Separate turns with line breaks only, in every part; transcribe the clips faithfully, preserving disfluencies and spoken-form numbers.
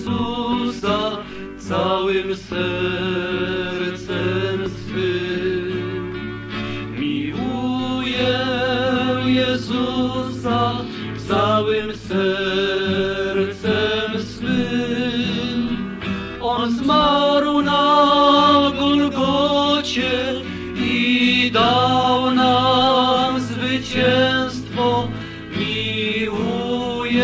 Jezusa całym sercem swym. Miłuję Jezusa całym sercem swym. On zmarł na Golgocie i dał nam zwycięstwo. Miłuję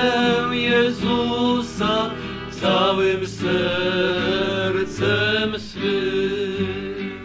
Jezusa całym sercem swym.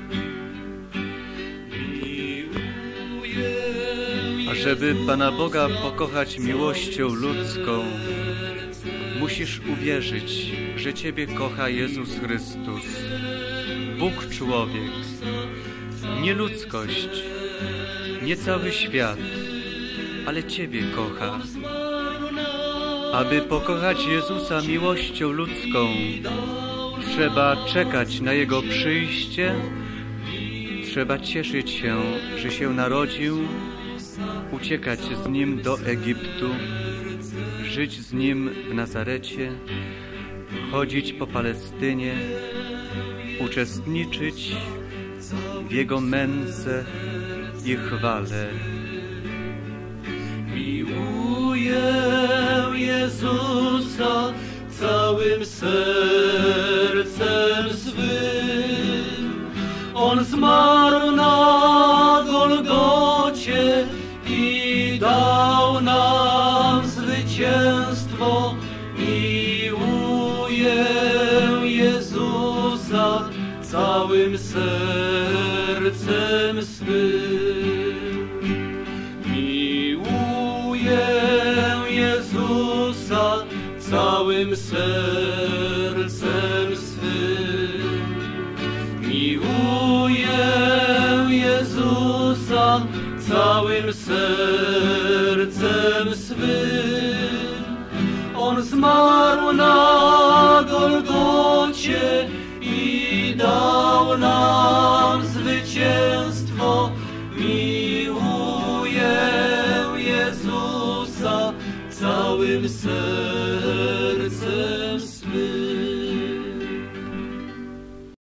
Miłuję
A żeby Pana Boga pokochać miłością ludzką, musisz uwierzyć, że Ciebie kocha Jezus Chrystus, Bóg człowiek, nie ludzkość, nie cały świat, ale Ciebie kocha. Aby pokochać Jezusa miłością ludzką, trzeba czekać na Jego przyjście, trzeba cieszyć się, że się narodził, uciekać z Nim do Egiptu, żyć z Nim w Nazarecie, chodzić po Palestynie, uczestniczyć w Jego męce i chwale.
Miłuję Jezusa całym sercem swym. On zmarł na Golgocie i dał nam zwycięstwo. Miłuję Jezusa całym sercem swym. Miłuję Jezusa całym sercem swym. Miłuję Jezusa całym sercem swym. On zmarł na Golgocie i dał nam zwycięstwo. Miłuję Jezusa całym sercem.